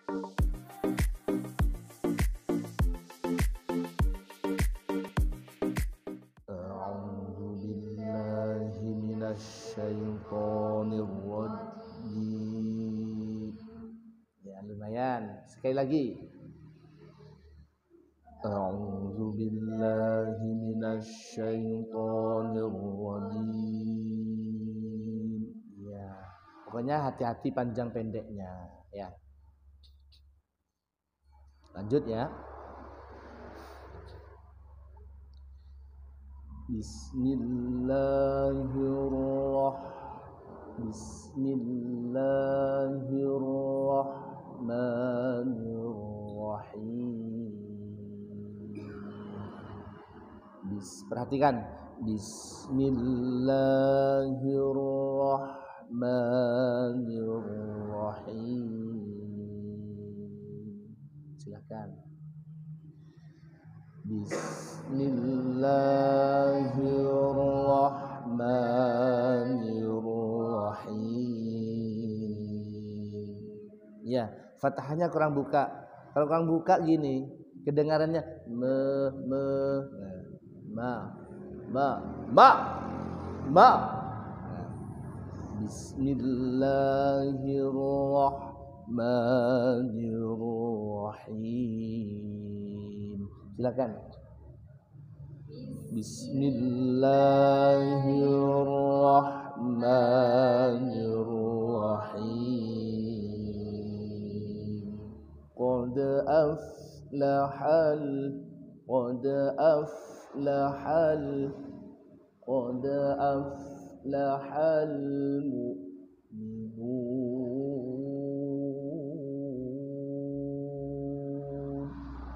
A'udzu billahi minasy syaithanir rajim. Ya, lumayan. Sekali lagi. A'udzu billahi minasy syaithanir rajim. Ya. Pokoknya hati-hati panjang pendeknya, ya. Lanjut ya. Bismillahirrahmanirrahim. Perhatikan. Bismillahirrahmanirrahim. Silakan. Bismillahirrahmanirrahim. Ya, fathahnya kurang buka. Kalau kurang buka gini, kedengarannya ma. Bismillahirrahmanirrahim. Silakan. Bismillahirrahmanirrahim. Qad aflahal mu'minun.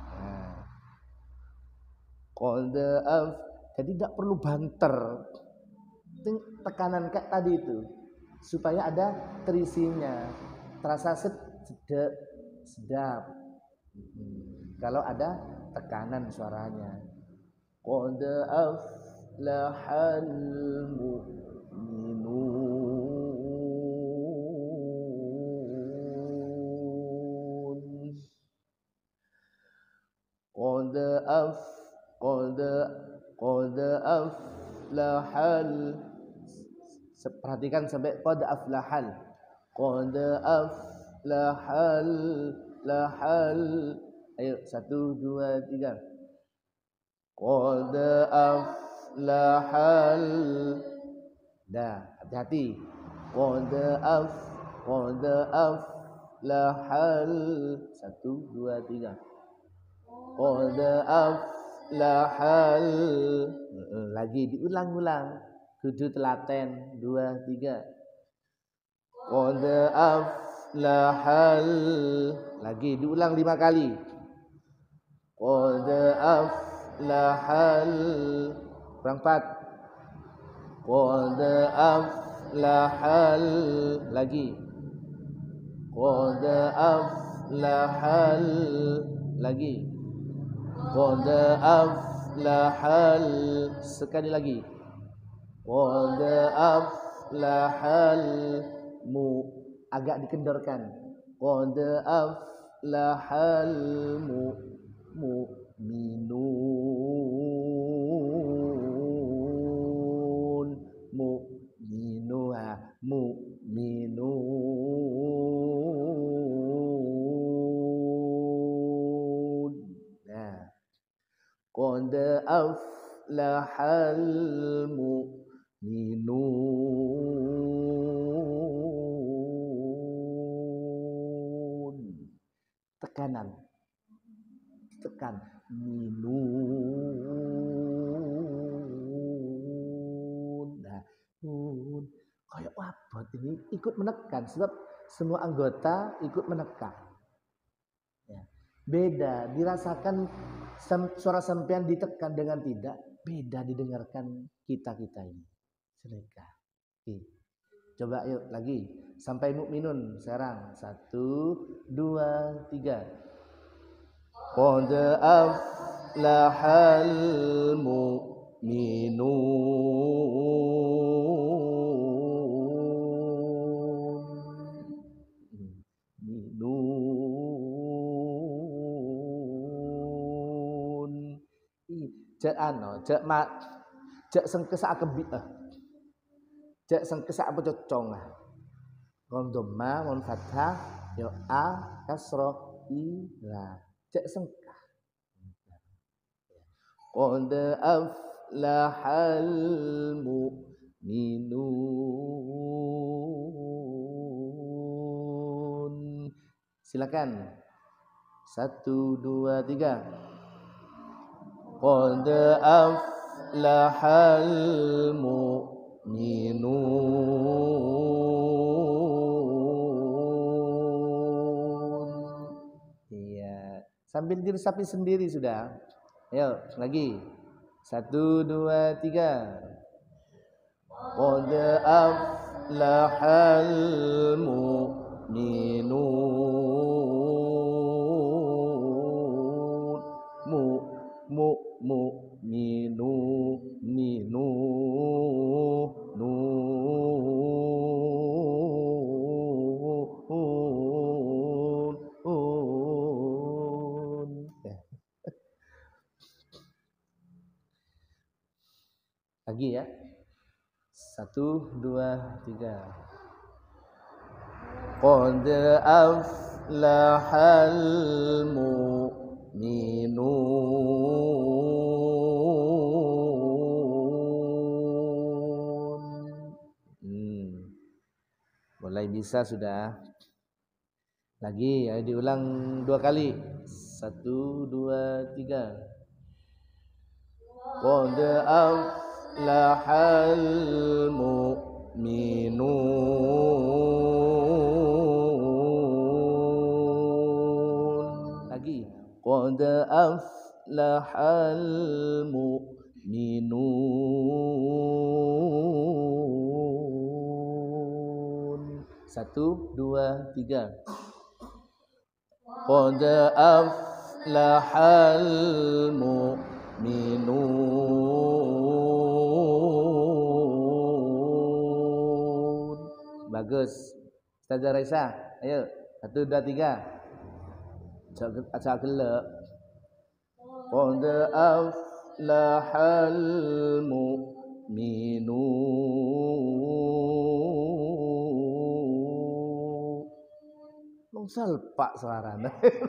Jadi tidak perlu banter. Tekanan kayak tadi itu supaya ada terisinya, terasa sedap. Kalau ada tekanan suaranya. Qad aflahal mu'minun. Qad aflahal. Perhatikan sampai qad aflahal. Qad aflahal. Ayo 1 2 3. Qad aflahal. Dah, hati-hati. Qad aflahal. 1 2 3. Qad aflahal. Lagi diulang-ulang. Kudu telaten. 2 3. Qad aflahal. Lagi diulang 5 kali. Qad aflahal. Kurang 4. Qad aflahal. Lagi. Qad aflahal. Lagi. Qad aflahal. Sekali lagi. Qad aflahal agak dikendorkan. Qad aflahal mu'minun. Mu'minun. Nah. Qad aflahal mu'minun. Tekanan. Tekan. Minun. Nah, nun. Kayak wabot ini ikut menekan sebab semua anggota ikut menekan. Ya. Beda, dirasakan suara sampean ditekan dengan tidak, beda didengarkan kita-kita ini. Sedekah. Coba yuk lagi sampai mukminun sekarang. 1 2 3. Qad aflahal mu'minun. cek cek sengkesa kebi cek sengkesa apa cocong kon dhamma mon fathah yo a kasra ila cek sengkah qad aflahal mu'minun. Silakan 1 2 3 qad aflahal mu'minun. Iya, sambil diresapi sendiri sudah. Ayo lagi 1 2 3 qad aflahal mu'minun mu'minu minu lagi ya 1 2 3 qad aflahal mu'minun. Mulai bisa sudah. Lagi ya diulang 2 kali 1 2 3 qad aflahal mu'minun. Lagi qad aflahal mu'minun. 1 2 3 qad aflahal mu'minun. Bagus. Ustazah Raisa, ayo 1 2 3. Acak gelak. Qad aflahal mu'minun. Longsal pak suaranya.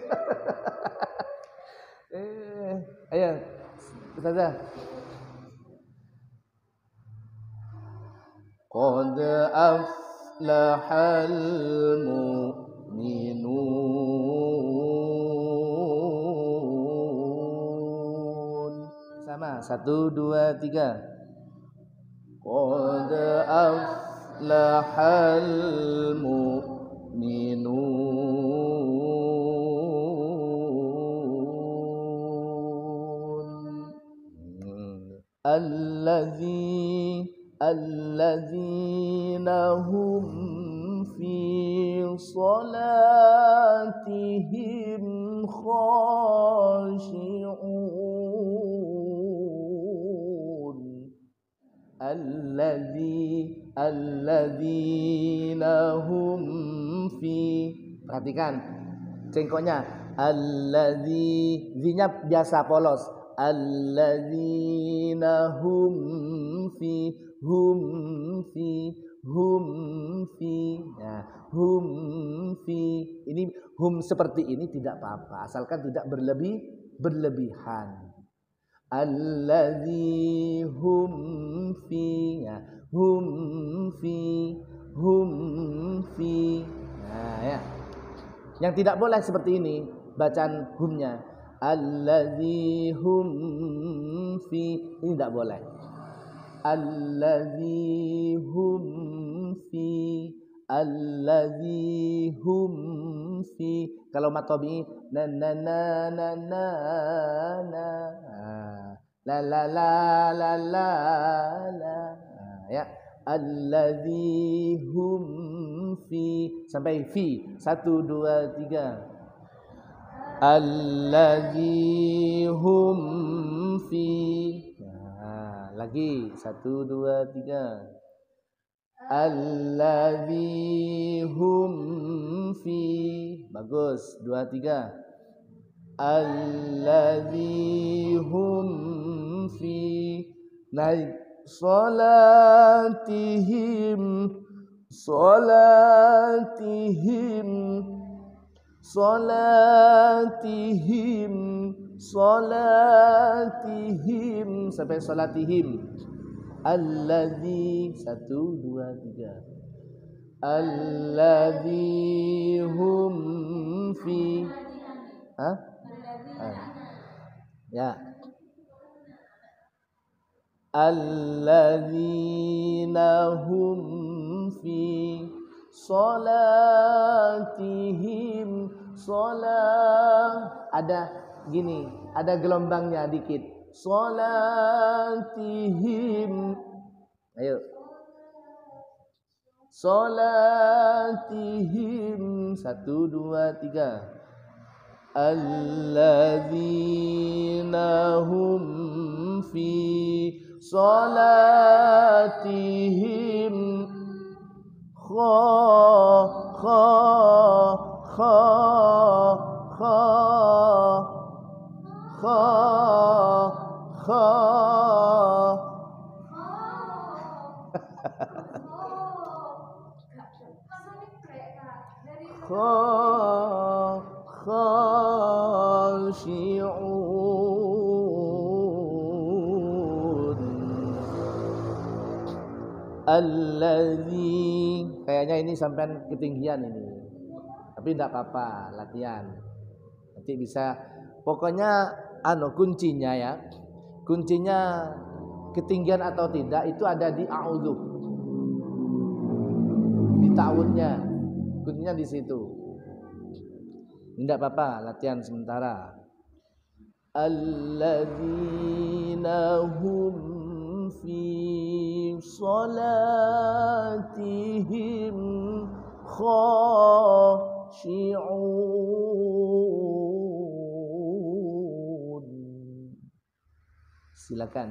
Ayo Ustazah. Qad aflahal mu'minun. Sama 1 2 3 qad aflahal mu'minun. Alladzina hum fi salatihim khashi'un. Alladzina hum fi, perhatikan cengkoknya, alladzinya biasa polos, alladzina hum fi nah, hum fi ini hum seperti ini tidak apa-apa asalkan tidak berlebihan. Alladzi hum fi ya, hum fi nah ya. Yang tidak boleh seperti ini bacaan humnya, alladzi hum fi, ini tidak boleh. Alladzi hum fi, alladzi hum fi. Kalau matobi na na na na na na la la la la la la ya, alladzi hum fi sampai fi 1 2 3 alladzi hum fi. Lagi 1 2 3 alladzi hum fi. Bagus 2 3 alladzi hum fi naik salatihim salatihim salatihim salatihim sampai salatihim alladzi 1 2 3 alladzi hum fi ya alladzina hum fi salatihim ada gini, ada gelombangnya dikit. Salatihim. Ayo. Salatihim 1 2 3 alladzina hum fi salatihim khashi'un alladzi kayaknya ini sampai ketinggian ini. Tapi enggak apa-apa, latihan. Nanti bisa pokoknya kuncinya ya. Kuncinya ketinggian atau tidak itu ada di a'udzu. Di ta'awudnya. Kuncinya di situ. Enggak apa-apa, latihan sementara. Alladzina hum fi salatihim khashi'un. Silakan.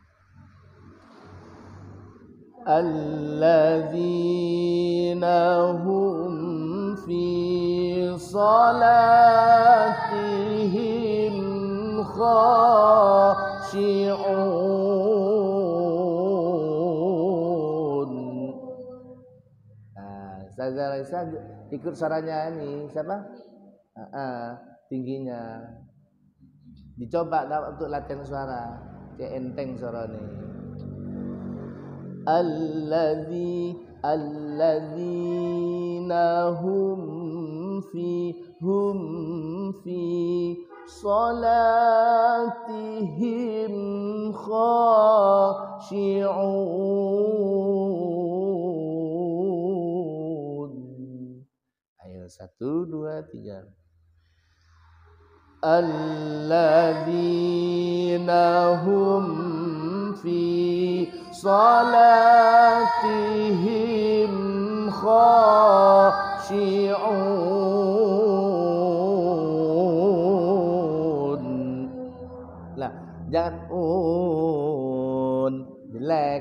Alladzina hum fi salatihim khashi'un. Ustazah Raisa ikut suaranya ini siapa? Tingginya. Dicoba untuk latihan suara. Kayak enteng suara ini. Alladzina hum fi salatihim khashi'un. Ayo 1 2 3 alladzina hum fi salatihim khashi'un. Lah, jangan jelek.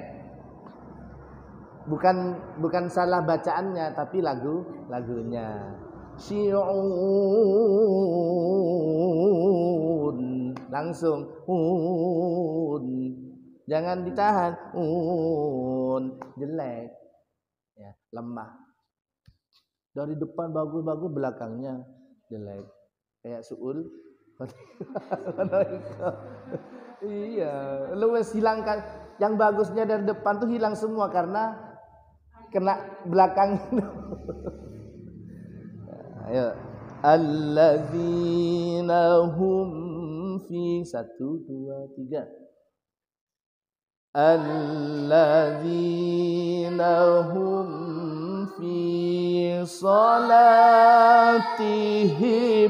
Bukan salah bacaannya tapi lagunya. Syi'un langsung jangan ditahan jelek ya, lemah. Dari depan bagus-bagus, belakangnya jelek kayak suul. Iya, lu hilangkan yang bagusnya dari depan tuh hilang semua karena kena belakang. Ayo, alladzina hum fi 1 2 3 alladzina hum fi salatihim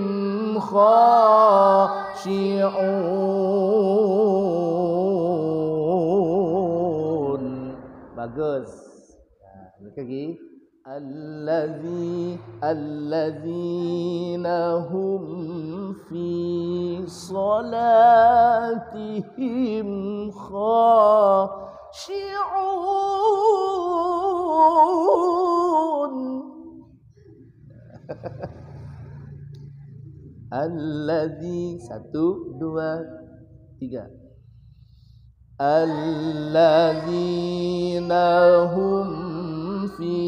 khashi'un. Bagus. Nah, lagi alladzina hum fi salatihim khashi'un. Alladzi 1 2 3 alladzina hum fi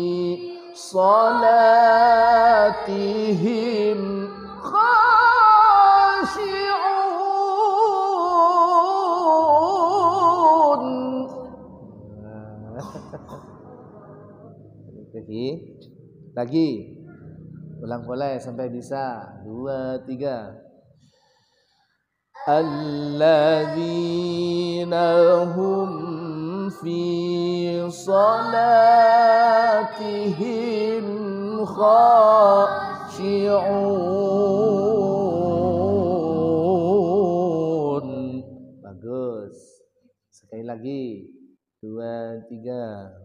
salatihim khashi'un. Lagi ulang mulai sampai bisa 2 3. Alladzina hum fi salatihim khashi'un. Bagus. Sekali lagi 2 3.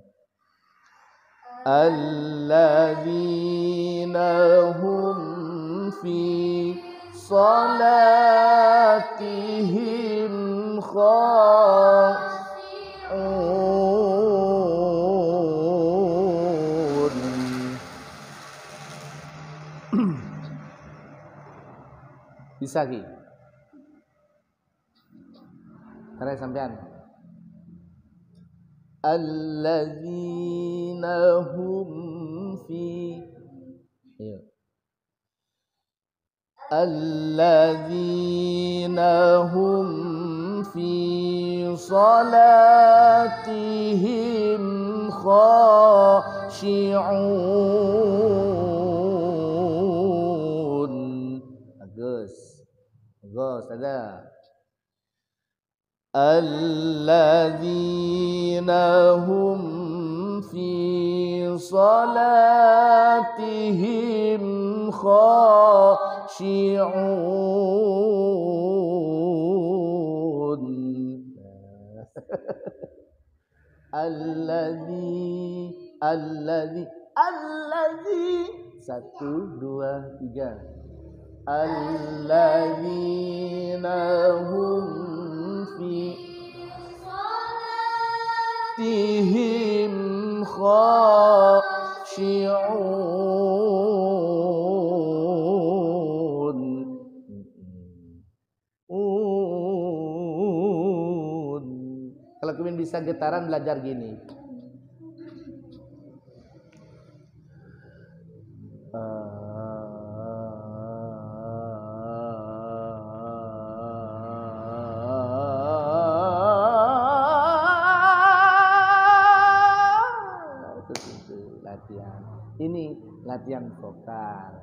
Alladzina hum fi salatihim khashi'un. Bisa lagi. Tarik sampean. Alladzina hum fi alladzina hum fi salatihim khashi'un. Bagus. Bagus, ada. Alladzina hum fi salatihim khashi'un. Alladzi 1 2 3. Alladzina hum fi salatihim khashi'un. Kalau kalian bisa getaran belajar gini. Ini latihan vokal.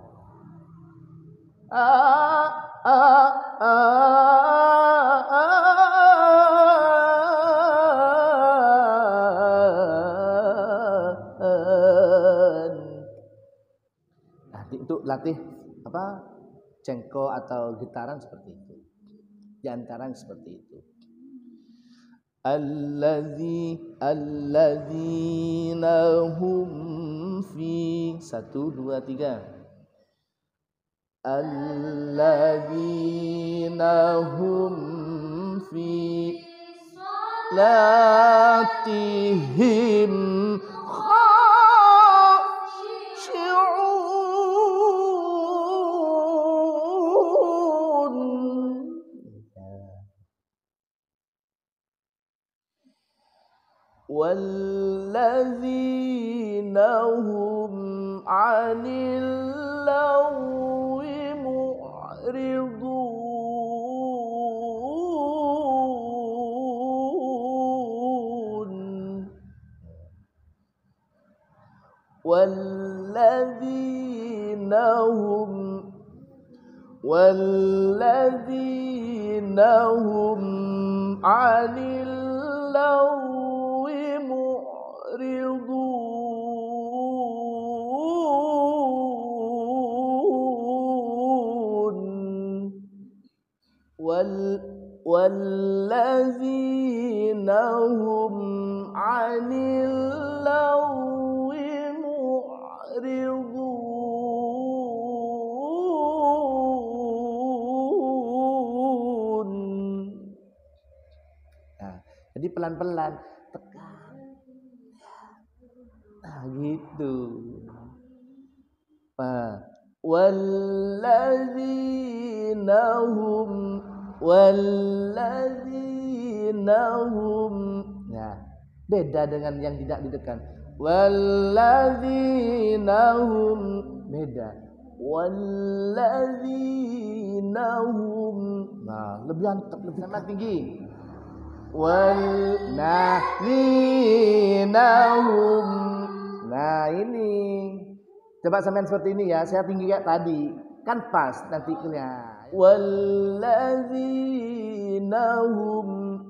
Nanti untuk latih apa? Cengko atau gitaran seperti itu. Di antara seperti itu. Alladzina hum fi 1 2 3. Alladzina hum fi salatihim khashi'un. Walladzina hum 'anil lagwi mu'ridun. Walladzina hum 'anil lagwi mu'ridun. Walladzina hum 'anil lagwi mu'ridun. Nah, jadi pelan-pelan tekan. Nah, gitu. Walladzina Ya, beda dengan yang tidak ditekan. Walladzinahum, beda. Walladzinahum. Nah, lebih antep, lebih sangat tinggi. Walladzinahum. Nah, ini. Coba sampean seperti ini ya, saya tinggi kayak tadi. Kan pas nanti kelihatan. Walladzinahum.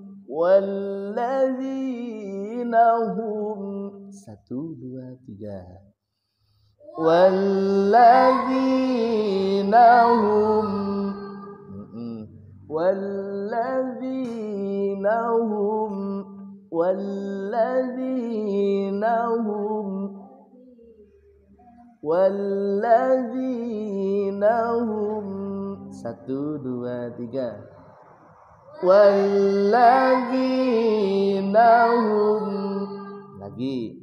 Walladzinahum. 1, 2, 3. Walladzinahum. Walladzinahum. Walladzinahum. Walladzinahum. 1, 2, 3. Walladzinahum. Lagi.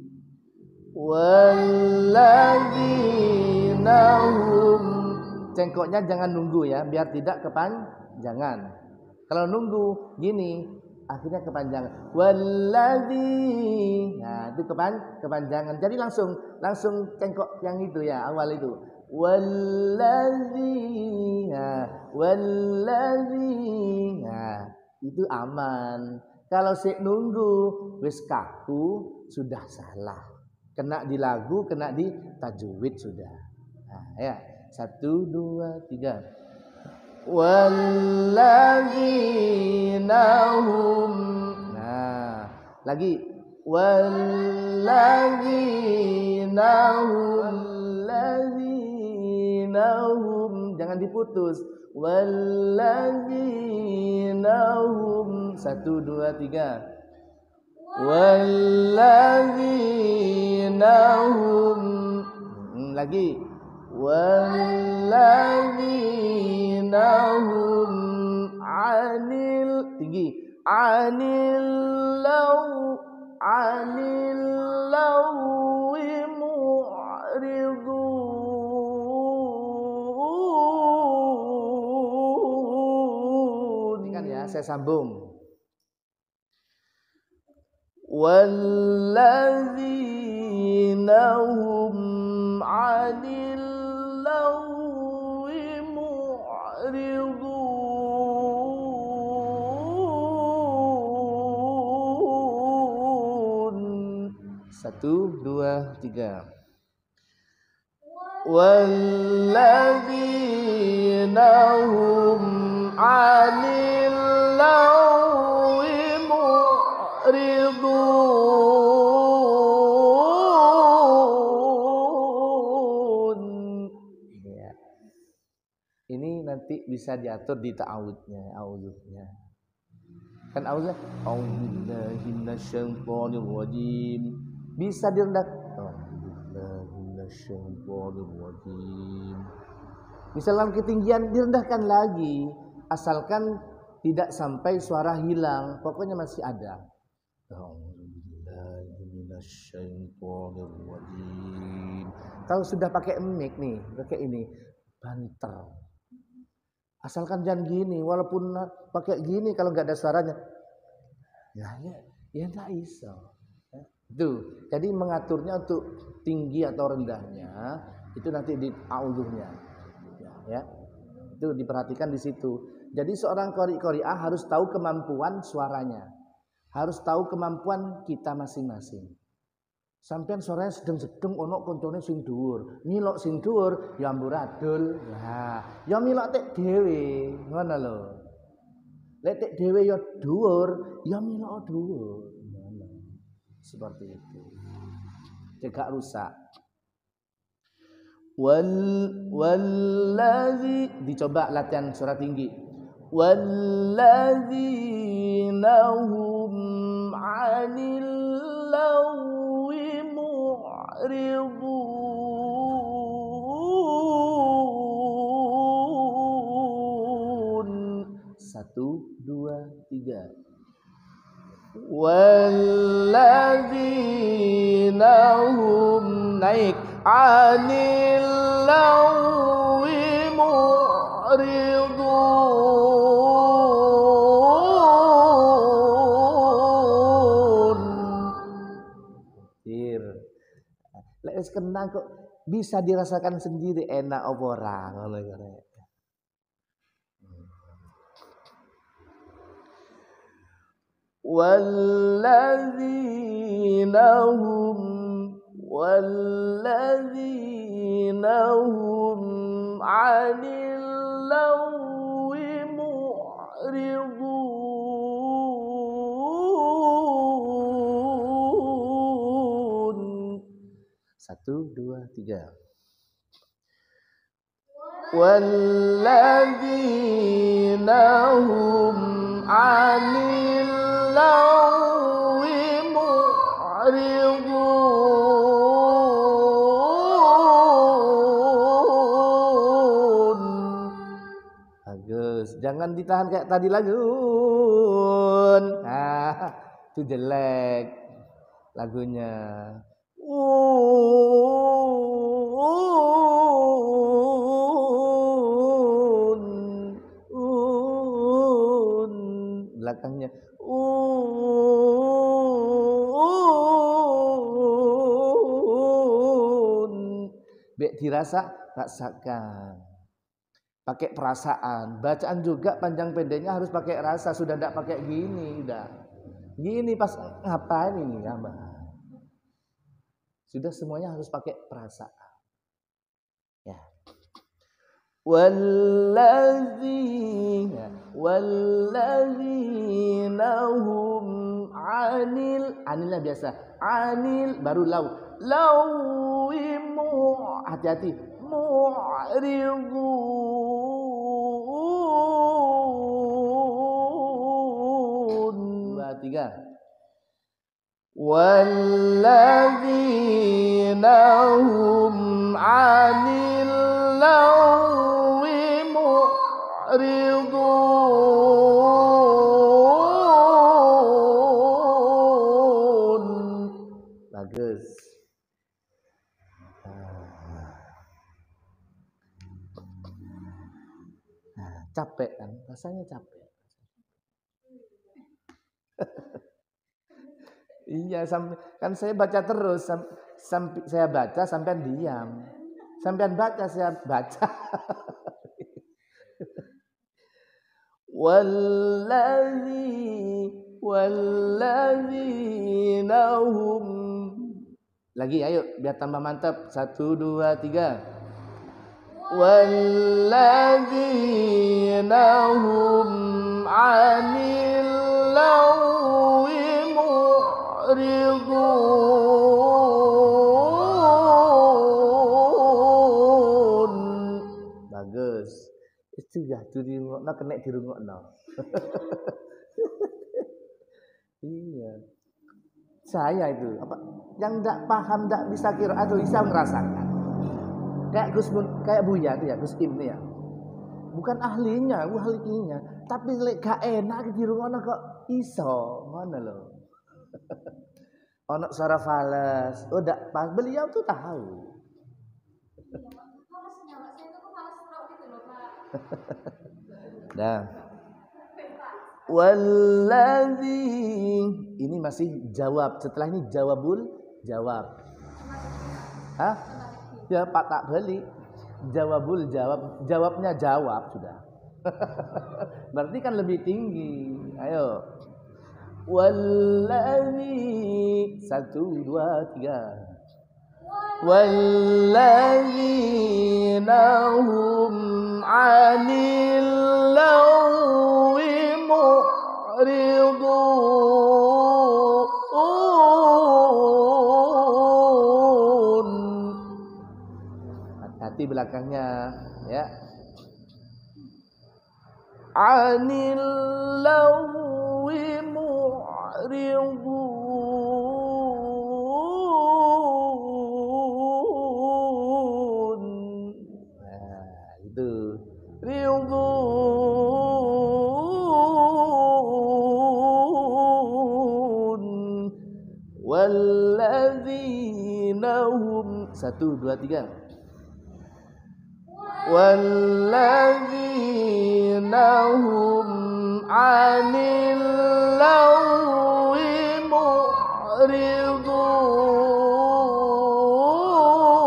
Walladzinahum. Cengkoknya jangan nunggu ya, biar tidak kepanjangan. Kalau nunggu gini, akhirnya kepanjangan. Walladzi. Nah, itu kepanjangan. Jadi langsung cengkok yang itu ya, awal itu. Walladzi. Nah, walladzi. Nah, itu aman. Kalau sik nunggu wis kaku sudah salah. Kena di lagu, kena di tajwid sudah. Nah, ya. 1, 2, 3. Walladzinahum. Nah, lagi. Walladzinahum. Walladzinahum. Jangan diputus. Walladzinahum. 1, 2, 3. Walladzinahum. Lagi. Walladzinahum anil, tinggi, anil lawi mu'ridun. Ini kan ya, saya sambung. Walladzinahum anil lawi mu'ridun. 1, 2, 3. Walladzinahum anil lawi mu'ridun. Ini nanti bisa diatur di ta'awudnya, a'udzubnya. Kan a'udzubnya, a'udzubillahi minasyaitonir rajim. Bisa direndahkan. A'udzubillahi minasyaitonir rajim. Bisa dalam ketinggian direndahkan lagi, asalkan tidak sampai suara hilang, pokoknya masih ada. A'udzubillahi minasyaitonir rajim. Kalau sudah pakai mic nih, pakai ini, banter. Asalkan jangan gini, walaupun pakai gini kalau nggak ada suaranya, ya nggak iso. Itu, jadi mengaturnya untuk tinggi atau rendahnya itu nanti di a'udzunya, ya. Itu diperhatikan di situ. Jadi seorang qari'ah harus tahu kemampuan suaranya, harus tahu kemampuan kita masing-masing. Sampeyan suaranya sedeng-sedeng ono koncone sing dhuwur. Milok sing dhuwur ya amburadul. Nah, ya milok tek dhewe, ngono lho. Lek tek dhewe ya dhuwur, ya milok dhuwur. Ngono. Seperti itu. Cegak rusak. Walladzi, dicoba latihan suara tinggi. Walladzinahum 'anil lawi mu'ridun. 1, 2, 3. Walladzinahum, naik, 'anil lawi mu'ridun. kenang kok bisa dirasakan sendiri enak apa ora ngono iku. walladzina hum 'anil lagwi mu'ridun. 1, 2, 3. walladzina hum 'anil lagwi mu'ridun. Bagus, jangan ditahan kayak tadi lagi. Nah, itu jelek lagunya. Belakangnya Bek dirasa, rasakan. Pakai perasaan. Bacaan juga panjang pendeknya harus pakai rasa. Sudah tidak pakai gini, udah. Gini pas ngapain ini, Abah? Sudah semuanya harus pakai perasaan. Ya. walladzina hum 'anilnya biasa. 'Anil baru lawimu, hati-hati, mu'ridun. 2, 3. walladzina hum 'anil lagwi mu'ridun. Bagus. Capek kan? Rasanya capek. Iya, kan saya baca terus, saya baca sampean diam. Sampean baca, saya baca. walladzina hum. Lagi ayo biar tambah mantap. 1, 2, 3. walladzina hum 'anil lagwi mu'ridun. Bagus. Itu ya dirungokno kena dirungokno. Iya. Saya itu apa yang enggak paham, enggak bisa kira atau bisa merasakan. Kayak kayak Buya itu ya, Gus Im itu ya. Bukan ahlinya, ahlinya, tapi lek gak enak dirungokno kok iso, ngono lho. Ono suara fales, udah pas beliau tuh tahu. Nah, walladzi, ini masih jawab. Setelah ini jawabul jawab. Hah? Ya Pak tak beli. Jawabul jawab, jawabnya jawab sudah. Berarti kan lebih tinggi. Ayo. Walladzi, 1, 2, 3. walladzina hum 'anil lagwi mu'ridun. Hati-hati belakangnya ya. 'Anil lagwi mu'ridun. Nah, itu. Ridun. Walladzina hum. 1, 2, 3. Walladzina hum 'anil lagwi mu'ridun.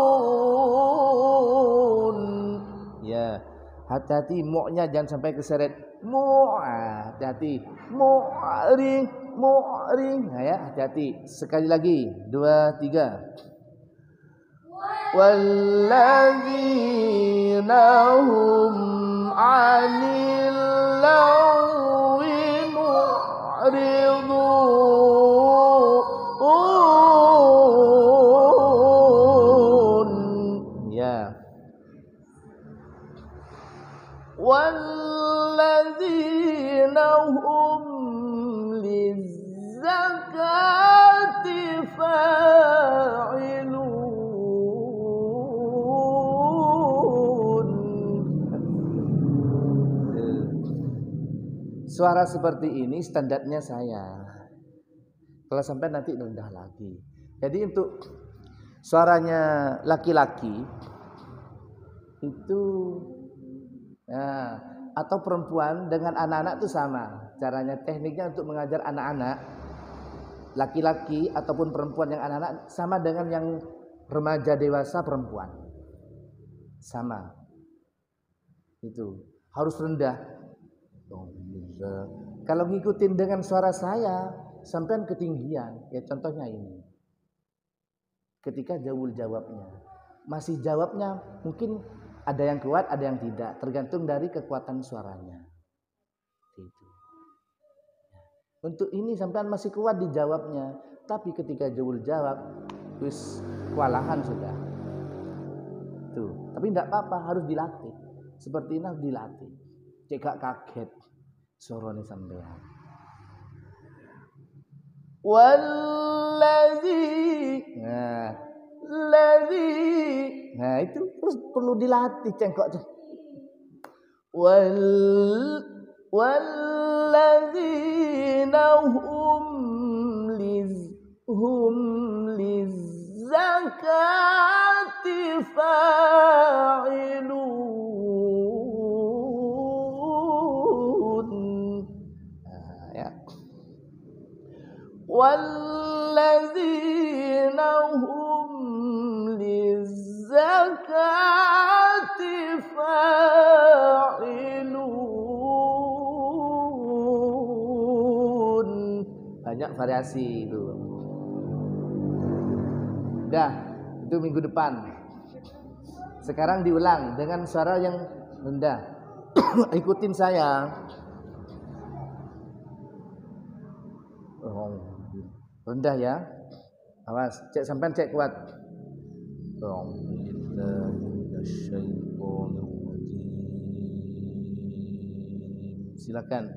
hati-hati mu-nya jangan sampai keseret mu, hati-hati mu'ri. Nah ya, hati-hati. Sekali lagi, 2, 3. Walladzina hum 'anil lagwi mu'ridun. Ya. Walladzina hum lizzakati fa'ilun. Suara seperti ini standarnya saya. Kalau sampai nanti rendah lagi. Jadi untuk suaranya laki-laki itu ya, atau perempuan dengan anak-anak itu sama. Caranya tekniknya untuk mengajar anak-anak laki-laki ataupun perempuan yang anak-anak sama dengan yang remaja dewasa perempuan. Sama. Itu harus rendah. Kalau ngikutin dengan suara saya sampean ketinggian. Ya contohnya ini. Ketika jawabnya. Masih jawabnya mungkin ada yang kuat, ada yang tidak, tergantung dari kekuatan suaranya. Gitu. Untuk ini sampean masih kuat dijawabnya, tapi ketika jawab, wis kewalahan sudah. Tuh, tapi tidak apa-apa, harus dilatih. Seperti ini harus dilatih. Cek gak kaget suaranya sampean. Nah itu terus perlu dilatih cengkok. Walladzina hum lizzakati fa'ilun. Nah, ya. Walladzina hum lizzakati fa'ilun. Banyak variasi itu. Udah, itu minggu depan. Sekarang diulang dengan suara yang rendah. Ikutin saya. Rendah ya. Awas, cek sampean cek kuat. Silakan.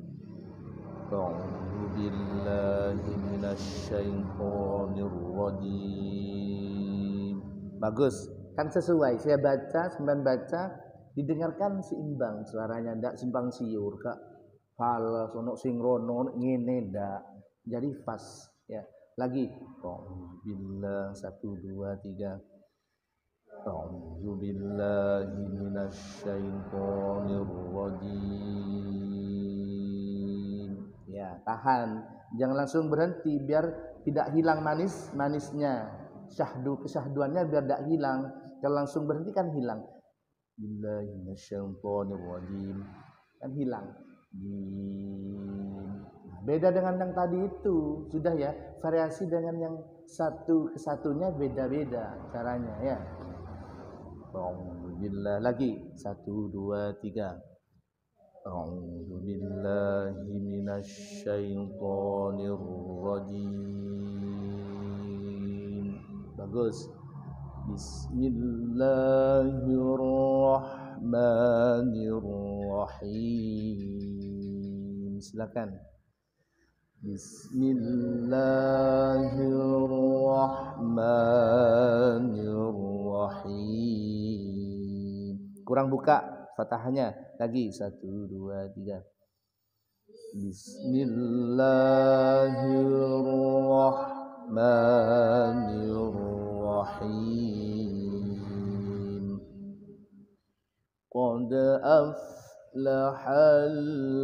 Bagus, kan sesuai. Saya baca, sampean baca, didengarkan seimbang suaranya, ndak simpang siur, Kak. Falas ono sing rono ngene ndak. Jadi pas ya. Lagi. Billah 1 2 3. A'udzubillahi minasyaitonir rajim. Ya, tahan. Jangan langsung berhenti biar tidak hilang manisnya. Kesyahduannya biar tidak hilang. Kalau langsung berhenti kan hilang. Billahi minasyaitonir rajim. Kan hilang. Beda dengan yang tadi itu. Sudah ya, variasi dengan yang satu kesatunya beda-beda caranya ya. Alhamdulillah lagi 1 2 3. A'udzubillahi minasyaitonir rajim. Bagus. Bismillahirrahmanirrahim. Silakan. Bismillahirrahmanirrahim. Kurang buka fathahnya. Lagi 1 2 3. Bismillahirrahmanirrahim. Qad aflahal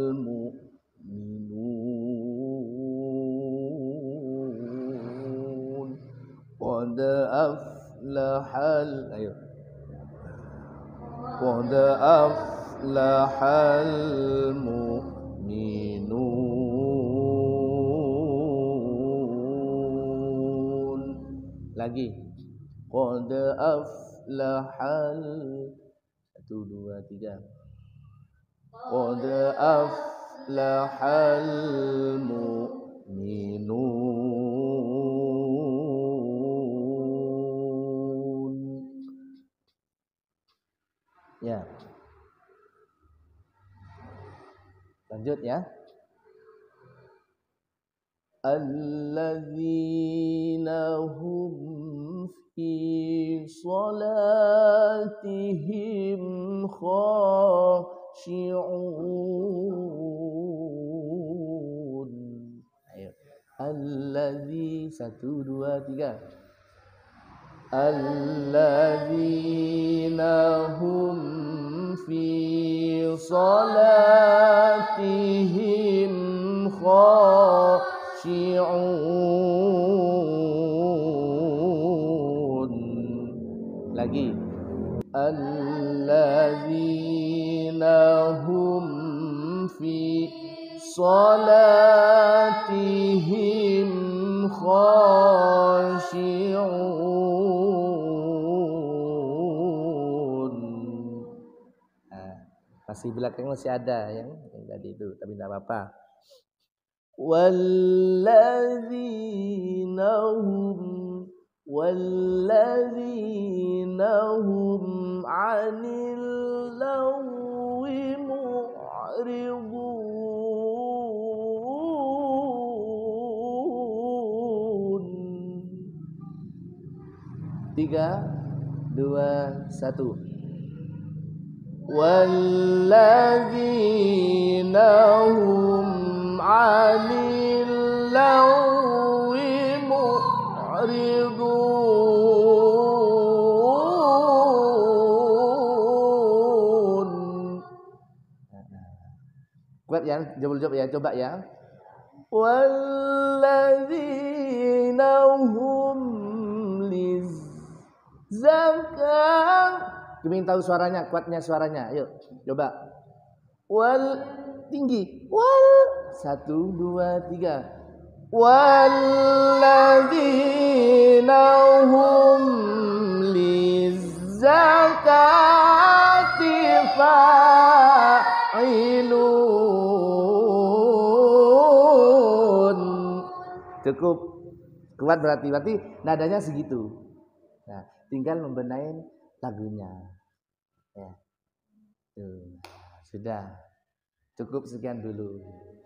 mu'minun. Qad aflahal. Ayo. Qad aflahal mu'minun. Lagi. Qad aflahal 1 2 3. Qad aflahal mu'minun. Ya. Lanjut ya. Alladzina hum fi salatihim khashi'un. Ayo. Alladzi 1 2 3. Alladzina hum fi salatihim khashi'un. Lagi. Alladzina hum fi salatihim khashi'un. Masih belakang masih ada yang tadi itu, tapi tidak apa-apa. Walladzina hum 'anil lagwi mu'ridun. 3 2 1. Walladzina hum 'anil lagwi mu'ridun. Kuat ya, jawab ya, coba ya. Walladzina hum lizakat. Ingin tahu suaranya, kuatnya suaranya. Yuk, coba. Wal tinggi. Wal 1 2 3. Walladzina hum lizakati fa'ilun. Cukup. Kuat berarti nadanya segitu. Nah, tinggal membenahi lagunya. Ya. Tuh. Sudah. Cukup sekian dulu.